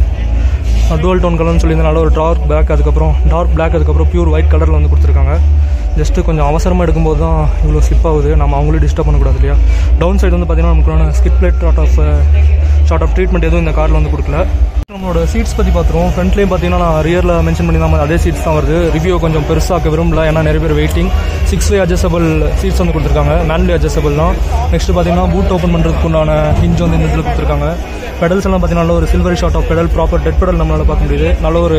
S1: டோல் டோன் கலர்னு சொல்லி நல்ல ஒரு டார்க் பிளாக் அதுக்கப்புறம் டார்க் பிளாக் அதுக்கப்புறம் பியூர் ஒயிட் கலரில் வந்து கொடுத்துருக்காங்க. ஜஸ்ட்டு கொஞ்சம் அவசரமாக எடுக்கும்போது தான் இவ்வளோ ஸ்லிப் ஆகுது. நம்ம அவங்களே டிஸ்டர்ப் பண்ணக்கூடாது இல்லையா. டவுன் சைடு வந்து பார்த்திங்கன்னா நமக்கு skid plate sort of sort of treatment எதுவும் இந்த காரில் வந்து கொடுக்கல. நம்மளோட சீட்ஸ் பற்றி பார்த்துருவோம். ஃப்ரண்ட்லேயும் பார்த்தீங்கன்னா நான் ரியரில் மென்ஷன் பண்ணி தான் அதே சீட்ஸ் தான் வருது. ரிவ்யூ கொஞ்சம் பெருசாக விரும்பல, ஏன்னா நிறைய பேர் waiting. Six way adjustable seats வந்து கொடுத்துருக்காங்க. மேனுவலி அட்ஜஸ்டபிள் தான். நெக்ஸ்ட் பார்த்தீங்கன்னா பூட் ஓப்பன் பண்ணுறதுக்கு உண்டான ஹிஞ்ச் வந்து இந்த இதில் கொடுத்துருக்காங்க. பெடல்ஸ் எல்லாம் பார்த்தீங்கன்னா நல்ல ஒரு silvery sort of pedal proper dead pedal நம்மளால் பார்க்க முடியுது. நல்ல ஒரு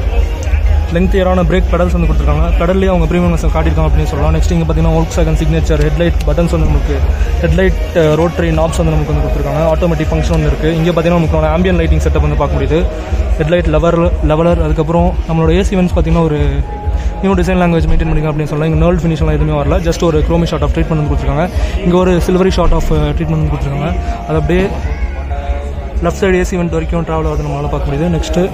S1: லெங்க்தியரான பிரேக் பெடல்ஸ் வந்து கொடுத்துருக்காங்க. பெடல்லேயே அவங்க ப்ரீமியம் காட்டியிருக்காங்க அப்படின்னு சொல்லலாம். நெக்ஸ்ட் இங்கே பார்த்தீங்கன்னா Volkswagen சிக்னேச்சர் ஹெட்லைட் பட்டன்ஸ் வந்து நமக்கு ஹெட்லைட் ரோட்டரி நாப்ஸ் வந்து நமக்கு வந்து கொடுத்துருக்காங்க. ஆட்டோமேட்டிக் ஃபங்க்ஷன் வந்து இருக்குது. இங்கே பார்த்தீங்கன்னா நமக்கு ஆம்பியன் லைட்டிங் செட்டப் வந்து பார்க்க முடியுது. ஹெட்லைட் லெவர் லெவலர் அதுக்கப்புறம் நம்மளோட ஏசி வென்ஸ் பார்த்தீங்கன்னா ஒரு நியூ டிசைன் லாங்குவேஜ் மெயின்டைன் பண்ணிக்கலாம் அப்படின்னு சொல்லலாம். இங்கே நேர்ல் ஃபினிஷ்லாம் எதுவுமே வரல. ஜஸ்ட் ஒரு குரோமி ஷார்ட் ஆஃப் ட்ரீட்மெண்ட் வந்து கொடுத்துருக்காங்க. இங்கே ஒரு சில்வரி ஷார்ட் ஆஃப் ட்ரீட்மெண்ட் வந்து கொடுத்துருக்காங்க. அது அப்படியே லெஃப்ட் சைடு ஏசி வென்ட் வரைக்கும் ட்ராவல் ஆகுது நம்மளால் பார்க்க முடியுது. நெக்ஸ்ட்டு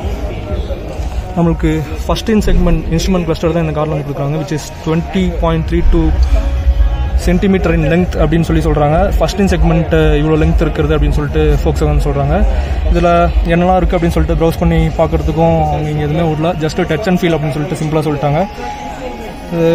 S1: நம்மளுக்கு first in segment instrument cluster தான் இந்த காரில் வந்து கொடுக்குறாங்க. Which is twenty point three two centimetre in length அப்படின்னு சொல்லி சொல்கிறாங்க. ஃபஸ்ட் இன் செக்மெண்ட் இவ்வளோ லெங்த் இருக்கிறது அப்படின்னு சொல்லிட்டு Volkswagen சொல்கிறாங்க. இதில் என்னெல்லாம் இருக்குது அப்படின்னு சொல்லிட்டு ப்ரௌஸ் பண்ணி பார்க்குறதுக்கும் அவங்க இங்கே எதுவுமே விடல. ஜஸ்ட் டச் அண்ட் ஃபீல் அப்படின்னு சொல்லிட்டு சிம்பிளாக சொல்லிட்டாங்க. இது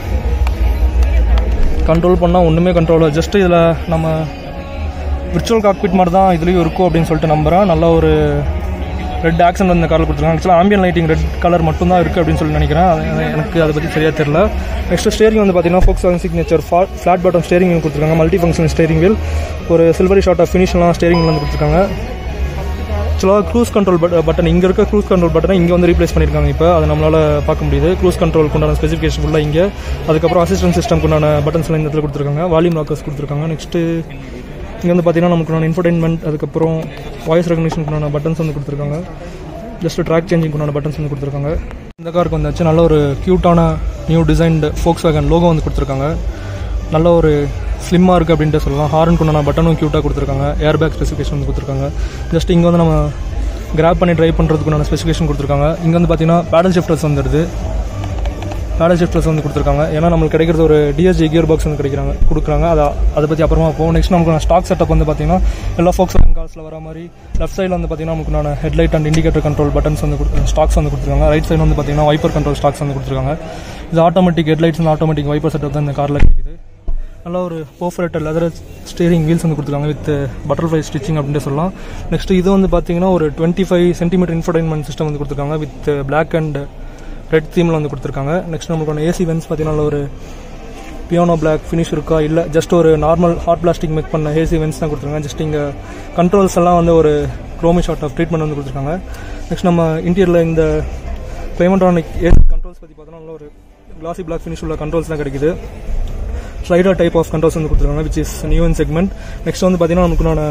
S1: கண்ட்ரோல் பண்ணால் ஒன்றுமே கண்ட்ரோல். ஜஸ்ட்டு இதில் நம்ம விர்ச்சுவல் காக்பிட் மாதிரி தான் இதுலேயும் இருக்கும் அப்படின்னு சொல்லிட்டு நம்புகிறேன். நல்ல ஒரு ரெட் ஆக்சன் வந்து இந்த காரில் கொடுத்துருக்காங்க. ஆக்சுவலாக ஆம்பியன் லைட்டிங் ரெட் கலர் மட்டும் தான் இருக்குது அப்படின்னு சொல்லி நினைக்கிறேன். எனக்கு அதை பற்றி சரியாக தெரியல. நெக்ஸ்ட் ஸ்டேரிங் வந்து பார்த்தீங்கன்னா Volkswagen signature flat bottom steering கொடுத்துருக்காங்க. மல்டி ஃபங்க்ஷன் ஸ்டேரிங் வீல் ஒரு சில்வரி ஷார்ட் ஆஃப் ஃபினிஷ்லாம் ஸ்டேரிங் வந்து கொடுத்துருக்காங்க. ஆக்சுவலாக க்ரூஸ் கண்ட்ரோல் பட்டன் இங்கே இருக்க க்ரூஸ் கண்ட்ரோல் பட்டனை இங்கே வந்து ரீப்ளேஸ் பண்ணியிருக்காங்க. இப்போ அதை நம்மளால் பார்க்க முடியுது. க்ரூஸ் கண்ட்ரோலுக்கு உண்டான ஸ்பெசிஃபிகேஷன் ஃபுல்லாக இங்கே, அதுக்கப்புறம் அசிஸ்டன்ட் சிஸ்டம்க்கு உண்டான பட்டன்ஸ்லாம் இந்த இடத்துல கொடுத்துருக்காங்க. வால்யூம் லாக்கர்ஸ் கொடுத்துருக்காங்க. நெக்ஸ்ட்டு இங்கே வந்து பார்த்தீங்கன்னா நமக்கு இன்ஃபர்டைன்மெண்ட், அதுக்கப்புறம் வாய்ஸ் ரெகக்னிஷனுக்கு உண்டான பட்டன்ஸ் வந்து கொடுத்துருக்காங்க. ஜஸ்ட் ட்ராக் சேஞ்சிங்க்கு உண்டான பட்டன்ஸ் வந்து கொடுத்துருக்காங்க. இந்த காருக்கு வந்தாச்சு நல்ல ஒரு க்யூட்டான நியூ டிசைன்டு Volkswagen லோகோ வந்து கொடுத்துருக்காங்க. நல்ல ஒரு ஸ்லிம்மாக இருக்குது அப்படின்ட்டு சொல்லலாம். ஹார்னுக்கு உண்டான பட்டனும் க்யூட்டாக கொடுத்துருக்காங்க. ஏர் பேக் ஸ்பெசிஃபிகேஷன் வந்து கொடுத்துருக்காங்க. ஜஸ்ட் இங்கே வந்து நம்ம கிராப் பண்ணி ட்ரைவ் பண்ணுறதுக்குண்டான ஸ்பெசிஃபிகேஷன் கொடுத்துருக்காங்க. இங்கே வந்து பார்த்தீங்கன்னா பேடல் ஷிஃப்டர்ஸ் வந்துடுது. பேடல் ஷிஃப்டர்ஸ் வந்து கொடுத்துருக்காங்க. ஏன்னா நம்மளுக்கு கிடைக்கிறது ஒரு டிஎஸ்ஜி கியர் பாக்ஸ் வந்து கிடைக்கிறாங்க கொடுக்குறாங்க. அதை அதை பற்றி அப்புறமா போகும். நெக்ஸ்ட் நமக்கு ஸ்டாக் செட்டப் வந்து பார்த்தீங்கன்னா எல்லா Volkswagen கார்ஸில் வர மாதிரி லெஃப்ட் சைடில் வந்து பார்த்தீங்கன்னா நமக்கு நான் headlight and indicator control buttons வந்து ஸ்டாக்ஸ் வந்து கொடுத்துருக்காங்க. ரைட் சைடு வந்து பார்த்தீங்கன்னா வைப்பர் கண்ட்ரோல் ஸ்டாக்ஸ் வந்து கொடுத்துருக்காங்க. இது automatic headlights and automatic wiper setup தான் இந்த காரில் கிடைக்குது. நல்ல ஒரு பர்ஃபெக்ட் லெதர் ஸ்டீரிங் வீல்ஸ் வந்து கொடுத்துருக்காங்க வித் பட்டர்ஃப்ளை ஸ்டிச்சிங் அப்படின்ட்டு சொல்லலாம். நெக்ஸ்ட் இது வந்து பார்த்தீங்கன்னா ஒரு twenty five centimetre infotainment system வந்து கொடுத்துருக்காங்க வித் பிளாக் அண்ட் ரெட் தீமில் வந்து கொடுத்துருக்காங்க. நெக்ஸ்ட் நமக்கு ஏசி வென்ஸ் பார்த்தீங்கன்னா ஒரு பியானோ பிளாக் ஃபினிஷ் இருக்கா இல்லை ஜஸ்ட் ஒரு நார்மல் ஹாட் பிளாஸ்டிக் மேக் பண்ண ஏசி வென்ஸ் தான் கொடுத்துருக்காங்க. ஜஸ்ட் இங்கே கண்ட்ரோல்ஸ் எல்லாம் வந்து ஒரு குரோமி ஷார்ட் ஆஃப் ட்ரீட்மெண்ட் வந்து கொடுத்துருக்காங்க. நெக்ஸ்ட் நம்ம இன்டீரியரில் இந்த கிளைமேட்ரானிக் ஏசி கண்ட்ரோல்ஸ் பற்றி பார்த்தோன்னா நல்ல ஒரு கிளாசி பிளாக் ஃபினிஷ் உள்ள கண்ட்ரோல்ஸ் தான் கிடைக்குது. ஸ்லைடர் டைப் ஆஃப் கண்ட்ரோல்ஸ் வந்து கொடுத்துருக்காங்க which is new in segment. Next வந்து பார்த்தீங்கன்னா நமக்கு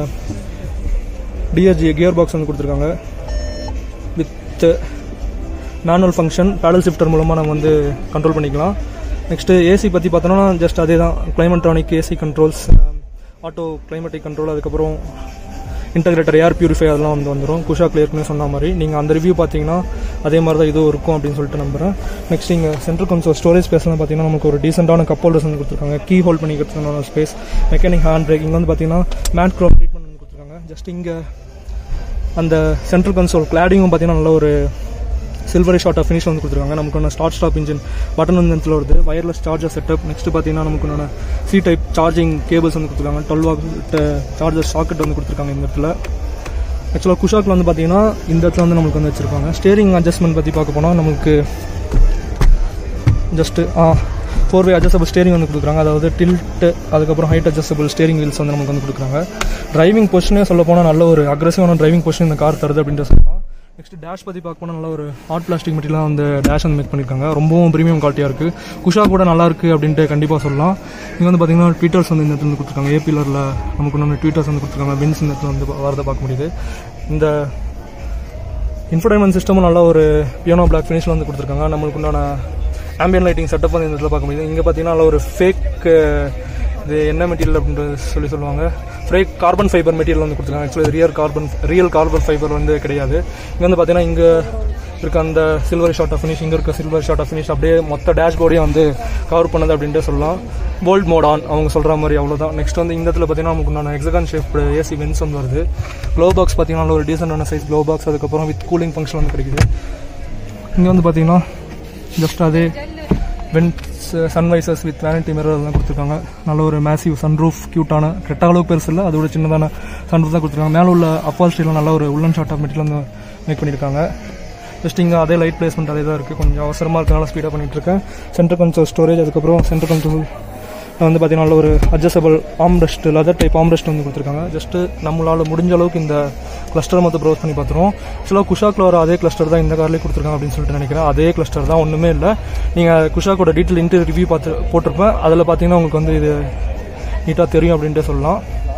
S1: டிஎஸ்ஜி கியர் பாக்ஸ் வந்து கொடுத்துருக்காங்க with manual function. Paddle shifter மூலமாக நம்ம வந்து கண்ட்ரோல் பண்ணிக்கலாம். நெக்ஸ்ட்டு ஏசி பற்றி பார்த்தோன்னா ஜஸ்ட் அதே தான் Climatronic AC controls, auto climatic control, அதுக்கப்புறம் இன்டகிரேட்டர் ஏர் பியூரிஃபை அதெல்லாம் வந்து வந்துடும். குஷாக் ஏற்கனவே சொன்ன மாதிரி நீங்கள் அந்த ரிவ்யூ பார்த்தீங்கன்னா அதே மாதிரி தான் இதுவும் இருக்கும் அப்படின்னு சொல்லிட்டு நம்புகிறேன். நெக்ஸ்ட் இங்கே சென்ட்ரல் கன்சோல் ஸ்டோரேஜ் ஸ்பேஸ்லாம் பார்த்தீங்கன்னா நமக்கு ஒரு டீசெண்டான கப் ஹோல்டர்ஸ் வந்து கொடுத்துருக்காங்க. கீ ஹோல்ட் பண்ணிக்கிறதுக்கான ஸ்பேஸ், மெக்கானிக் ஹேண்ட் பிரேக். இங்கே வந்து பார்த்தீங்கன்னா மேட் க்ரோம் ட்ரீட்மெண்ட் வந்து கொடுத்துருக்காங்க. ஜஸ்ட் இங்கே அந்த சென்ட்ரல் கன்சோல் கிளாடிங்கும் பார்த்தீங்கன்னா நல்ல ஒரு சில்வரி ஷார்ட் ஆஃப் ஃபினிஷ் வந்து கொடுத்துருக்காங்க. நமக்கு ஸ்டார்ட் ஸ்டாப் இன்ஜின் பட்டன் வந்து இடத்துல வருது. Wireless charger setup. நெக்ஸ்ட் பார்த்தீங்கன்னா நமக்கு சி டைப் சார்ஜிங் கேபிள்ஸ் வந்து கொடுத்துருக்காங்க. டுவெல் வாட் சார்ஜர் சாக்கெட் வந்து கொடுத்துருக்காங்க இந்த இடத்துல. ஆக்சுவலாக குஷாக்கில் வந்து பார்த்தீங்கன்னா இந்த இடத்துல வந்து நமக்கு வந்து வச்சுருக்காங்க. ஸ்டேரிங் அட்ஜஸ்ட்மெண்ட் பற்றி பார்க்க போனால் நமக்கு just four way adjustable steering வந்து கொடுக்குறாங்க. அதாவது டில்ட்டு, அதுக்கப்புறம் ஹைட் அட்ஜஸ்டபிள் ஸ்டேரிங் வீல்ஸ் வந்து நமக்கு வந்து கொடுக்குறாங்க. டிரைவிங் பொசிஷனே சொல்ல போனால் நல்ல ஒரு அக்ரெசிவான டிரைவிங் பொசிஷன் இந்த கார் தருது அப்படின்ட்டு சொல்லலாம். நெக்ஸ்ட் டேஷ் பற்றி பார்க்க போனால் நல்ல ஒரு ஹாட் பிளாஸ்டிக் மெட்டீரியலாக வந்து டேஷ் வந்து மேக் பண்ணியிருக்காங்க. ரொம்பவும் ப்ரீமியம் குவாலிட்டியாக இருக்குது. குஷா கூட நல்லா இருக்குது அப்படின்ட்டு கண்டிப்பாக சொல்லலாம். இங்கே வந்து பார்த்தீங்கன்னா ட்வீட்டர்ஸ் வந்து இந்த இடத்துல வந்து கொடுத்துருக்காங்க. ஏ பில்லரில் நமக்கு ஒன்று ட்வீட்டர்ஸ் வந்து கொடுத்துருக்காங்க. வின்ஸ் இந்த இடத்துல வந்து வரதை பார்க்க முடியுது. இந்த இன்ஃபர்டைன்மெண்ட் சிஸ்டமும் நல்லா ஒரு பியானோ பிளாக் ஃபினிஷில் வந்து கொடுத்துருக்காங்க. நம்மளுக்கு உண்டான ஆம்பியன் லைட்டிங் செட்டப் வந்து இந்த இடத்துல பார்க்க முடியுது. இங்கே பார்த்தீங்கன்னா நல்ல ஒரு ஃபேக், இது என்ன மெட்டீரியல் அப்படின்றது சொல்லி சொல்லுவாங்க, ஃபேக் கார்பன் ஃபைபர் மெட்டீரியல் வந்து கொடுத்துருக்காங்க. Actually real carbon real carbon fibre வந்து கிடையாது. இங்கே வந்து பார்த்தீங்கன்னா இங்கே இருக்க அந்த சில்வர் ஷார்ட் ஆஃப் ஃபினிஷ், இங்கே இருக்க சில்வர் ஷார்ட் ஆஃப் ஃபினிஷ் அப்படியே மொத்த டேஷ்போர்டையும் வந்து கவர் பண்ணது அப்படின்ட்டு சொல்லலாம். போல்ட் மோட் ஆன் அவங்க சொல்கிற மாதிரி அவ்வளோதான். நெக்ஸ்ட் வந்து இந்த இடத்துல பார்த்தீங்கன்னா நமக்கு நான் எக்ஸகான் ஷேப் ஏசி வென்ஸ் வந்து வருது. க்ளோ பாக்ஸ் பார்த்தீங்கன்னா ஒரு டீசெண்டான சைஸ் க்ளோ பாக்ஸ், அதுக்கப்புறம் வித் கூலிங் ஃபங்க்ஷன் வந்து கிடைக்குது. இங்கே வந்து பார்த்தீங்கன்னா ஜஸ்ட் அதே vents, sun visors with vanity mirror அதெல்லாம் கொடுத்துருக்காங்க. நல்ல ஒரு மேசிவ் சன்ரூஃப், க்யூட்டான கிரெட்டா அளவுக்கு பெருசு இல்லை, அதோட சின்னதான சன்ரூஃப் தான் கொடுத்துருக்காங்க. மேலே உள்ள அப்பால்ஸ்ட்ரியில் நல்ல ஒரு உள்ளன் ஷார்ட் ஆஃப் மெட்டீரியல் வந்து மேக் பண்ணியிருக்காங்க. ஜஸ்ட் இங்கே அதே லைட் பிளேஸ்மெண்ட் அதே தான் இருக்குது. கொஞ்சம் அவசரமாக இருக்கனால ஸ்பீடாக பண்ணிகிட்ருக்கேன். சென்ட்ரல் கன்சோல் ஸ்டோரேஜ், அதுக்கப்புறம் சென்ட்ரல் கன்சோல் வந்து பார்த்தீங்கன்னா நல்ல ஒரு adjustable armrest, leather type armrest வந்து கொடுத்துருக்காங்க. ஜஸ்ட்டு நம்மளால் முடிஞ்ச அளவுக்கு இந்த கிளஸ்டர் மொத்தம் ப்ரௌஸ் பண்ணி பார்த்துருவோம். ஆக்சுவலாக குஷாக்கில் வர அதே கிளஸ்டர் தான் இந்த கார்லேயே கொடுத்துருக்காங்க அப்படின்னு சொல்லிட்டு நினைக்கிறேன். அதே கிளஸ்டர் தான், ஒன்றுமே இல்லை. நீங்கள் குஷாக்கோட டீட்டெயில் இன்டீரியர் ரிவ்யூ பார்த்து போட்டிருப்பேன். அதில் பார்த்தீங்கன்னா உங்களுக்கு வந்து இது நீட்டாக தெரியும் அப்படின்ட்டு சொல்லலாம்.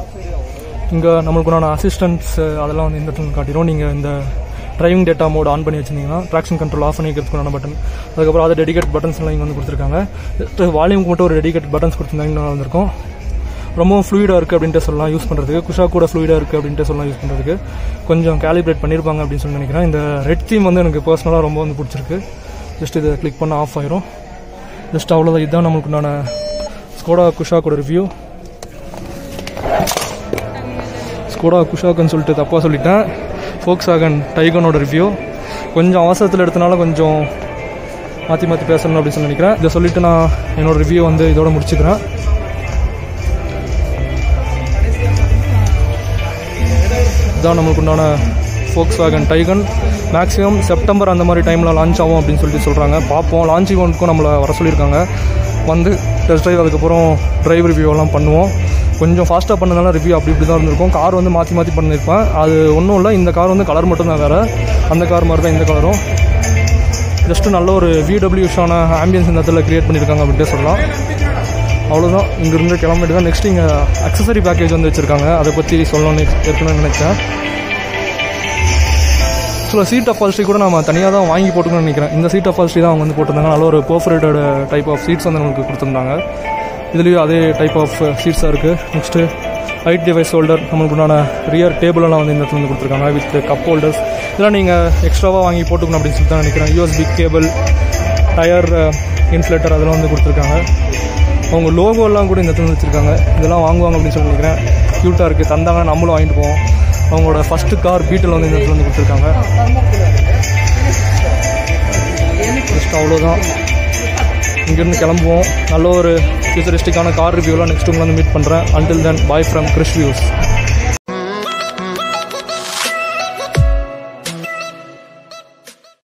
S1: இங்கே நம்மளுக்கு நான் அசிஸ்டன்ஸ் அதெல்லாம் வந்து இந்த இடத்துல காட்டிடும். நீங்கள் இந்த டிரைவிங் டேட்டா மோட் ஆன் பண்ணி வச்சிருந்தீங்கன்னா ட்ராக்ஷன் கண்ட்ரோல் ஆஃப் பண்ணிக்கிறதுக்கான பட்டன், அதுக்கப்புறம் அதை டெடிகேட் பட்டன்ஸ் எல்லாம் இங்கே வந்து கொடுத்துருக்காங்க. வால்யூமுக்கு மட்டும் ஒரு டெடிகேட் பட்டன்ஸ் கொடுத்துருந்தாங்க வந்திருக்கும். ரொம்பவும் ஃப்ளூயிடாக இருக்குது அப்படின்ட்டு சொல்லலாம் யூஸ் பண்ணுறதுக்கு. குஷா கூட ஃப்ளூயிடாக இருக்குது அப்படின்ட்டு சொல்லலாம் யூஸ் பண்ணுறதுக்கு. கொஞ்சம் கேலிப்ரேட் பண்ணியிருப்பாங்க அப்படின்னு சொல்லி நினைக்கிறேன். இந்த ரெட் தீம் வந்து எனக்கு பர்சனலாக ரொம்ப வந்து பிடிச்சிருக்கு. ஜஸ்ட் இதை கிளிக் பண்ண ஆஃப் ஆயிரும். ஜஸ்ட் அவ்வளோதான். இதுதான் நம்மளுக்கு நான் ஸ்கோடா குஷாக்கோட ரிவ்யூ. ஸ்கோடா குஷாக்குன்னு சொல்லிட்டு தப்பாக சொல்லிட்டேன். Volkswagen டைகனோட ரிவ்யூ கொஞ்சம் அவசரத்தில் எடுத்தனால கொஞ்சம் மாற்றி மாற்றி பேசணும் அப்படின்னு சொல்லி நினைக்கிறேன். இதை சொல்லிவிட்டு நான் என்னோடய ரிவ்யூ வந்து இதோட முடிச்சுக்கிறேன். இதுதான் நம்மளுக்கு உண்டான Volkswagen டைகன். மேக்ஸிமம் செப்டம்பர் அந்த மாதிரி டைமில் லான்ச் ஆகும் அப்படின்னு சொல்லிட்டு சொல்கிறாங்க. பார்ப்போம். லான்ச் ஈவெண்ட்டுக்கும் நம்மளை வர சொல்லியிருக்காங்க. வந்து டெஸ்ட் ட்ரைவ், அதுக்கப்புறம் ட்ரைவ் ரிவ்யூ எல்லாம் பண்ணுவோம். கொஞ்சம் ஃபாஸ்ட்டாக பண்ணதால ரிவ்யூ அப்படி இப்படி தான் இருந்திருக்கும். கார் வந்து மாற்றி மாற்றி பண்ணியிருப்பேன். அது ஒன்றும் இல்லை, இந்த கார் வந்து கலர் மட்டும் தான் வேறு. அந்த கார் மாதிரி தான் இந்த கலரும். ஜஸ்ட்டு நல்ல ஒரு விடபிள்யூஷான ஆம்பியன்ஸ் இந்த இடத்துல க்ரியேட் பண்ணியிருக்காங்க அப்படின்ட்டு சொல்லலாம். அவ்வளோதான். இங்கேருந்து கிளம்பிட்டு தான் நெக்ஸ்ட் இங்கே அக்சசரி பேக்கேஜ் வந்து வச்சுருக்காங்க. அதை பற்றி சொல்லணும்னு ஏற்கனவே நினச்சேன். ஸோ சீட் அப்பால்ஸ்ட்ரி கூட நம்ம தனியாக தான் வாங்கி போட்டுக்கணும்னு நினைக்கிறேன். இந்த சீட் அப்பால்ஸ்ட்ரி தான் அவங்க வந்து போட்டிருந்தாங்க. நல்ல ஒரு பர்ஃபரேட்டட் டைப் ஆஃப் சீட்ஸ் வந்து நமக்கு கொடுத்துருந்தாங்க. இதுலேயும் அதே டைப் ஆஃப் சீட்ஸாக இருக்குது. நெக்ஸ்ட்டு லைட் டிவைஸ் ஹோல்டர், நம்மளுக்குண்டான ரியர் டேபிளெல்லாம் வந்து இந்த இடத்துல வந்து கொடுத்துருக்காங்க வித் கப் ஹோல்டர்ஸ். இதெல்லாம் நீங்கள் எக்ஸ்ட்ராவாக வாங்கி போட்டுக்கணும் அப்படின்னு சொல்லி தான் நினைக்கிறேன். யூஎஸ்பி கேபிள், டயர் இன்ஃப்ளேட்டர் அதெல்லாம் வந்து கொடுத்துருக்காங்க. அவங்க லோகோலாம் கூட இந்த இடத்துல வச்சுருக்காங்க. இதெல்லாம் வாங்குவாங்க அப்படின்னு சொல்லி நினைக்கிறேன். க்யூட்டாக இருக்குது. தந்தாங்கன்னா நம்மளும் வாங்கிட்டு போவோம். அவங்களோட ஃபஸ்ட்டு கார் பீட்டில் வந்து இந்த இடத்துல வந்து கொடுத்துருக்காங்க. ஜஸ்ட் அவ்வளோதான். இங்கேருந்து கிளம்புவோம். நல்ல ஒரு ஃபியூச்சரிஸ்டிக்கான கார் ரிவ்யூலாம் நெக்ஸ்ட் உங்களை வந்து மீட் பண்ணுறேன். Until then bye from Krish views.